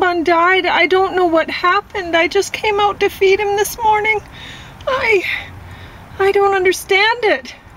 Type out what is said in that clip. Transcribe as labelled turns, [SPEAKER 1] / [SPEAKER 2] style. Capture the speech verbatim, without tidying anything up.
[SPEAKER 1] Bun died. I don't know what happened. I just came out to feed him this morning. I... I don't understand it.